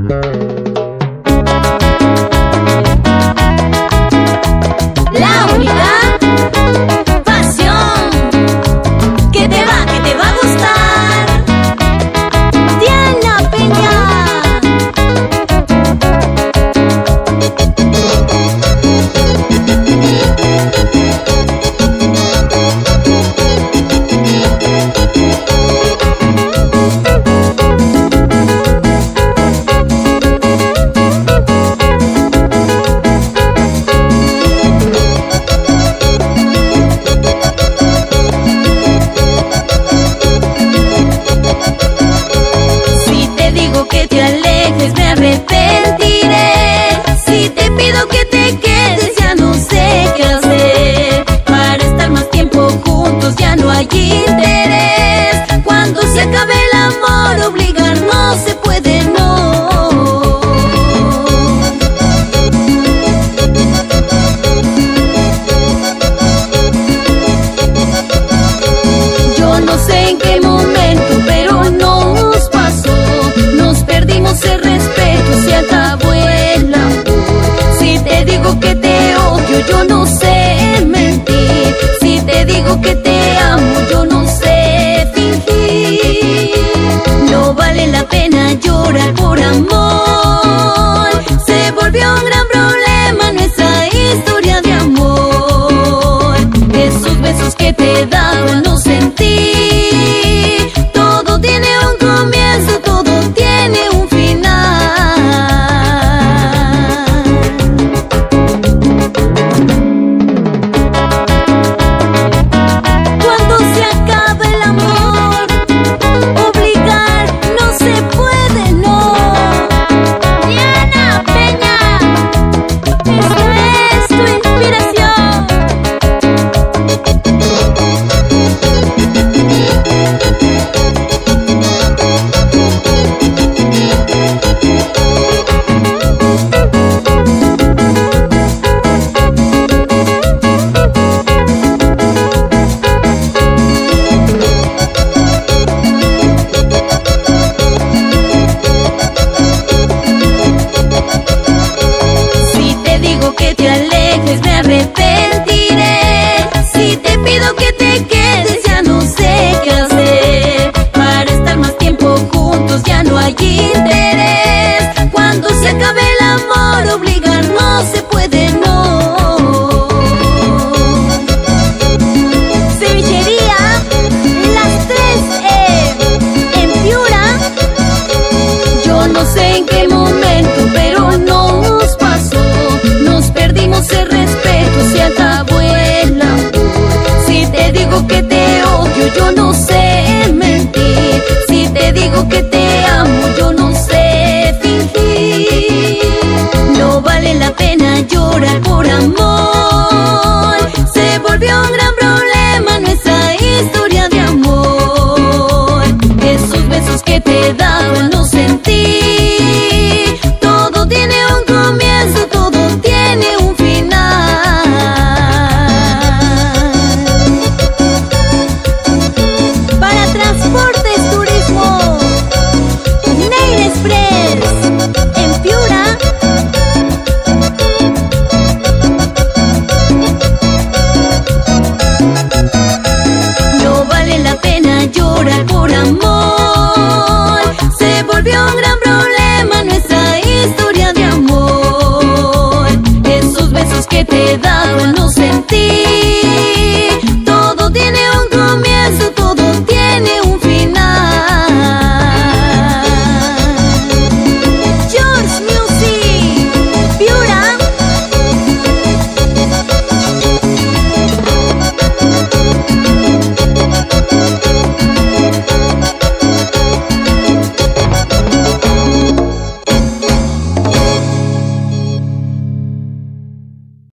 La única pasión que te va a gustar. Diana Peña. Que te alejes me arrepentiré. Si te pido que te quedes ya no sé qué hacer. Para estar más tiempo juntos ya no hay interés. Cuando se acabe el amor obligar no se puede, no. Yo no sé en qué momento pero nos pasó. Perdimos el respeto, se acabó el amor. Si te digo que te odio, yo no sé mentir. Si te digo que te amo, yo no sé fingir. No vale la pena llorar por amor. Se volvió un gran problema nuestra historia de amor. Esos besos que te daban no sentí. Todo tiene un comienzo, todo tiene un final. Cuando se acaba el amor, obligar no se puede, no. Diana Peña, esto es tu inspiración. Que te alejes me arrepentiré. Si te pido que te quedes ya no sé qué hacer. Para estar más tiempo juntos ya no hay interés. Cuando se acabe el amor obligar no se puede, no. Cevichería Las Tres en Piura. Yo no sé en qué momento pero nos pasó. Perdimos el respeto, se acabó el amor. Si te digo que te odio, yo no sé mentir. Si te digo que te amo, yo no sé fingir. No vale la pena llorar por amor. Se volvió un gran problema nuestra historia de amor. Esos besos que te daban no sentí. Todo tiene un comienzo, todo tiene un final. Para Transportes Turismo, Nail Express en Piura. No vale la pena llorar por amor. Se volvió un gran problema nuestra historia de amor. Esos besos que te dan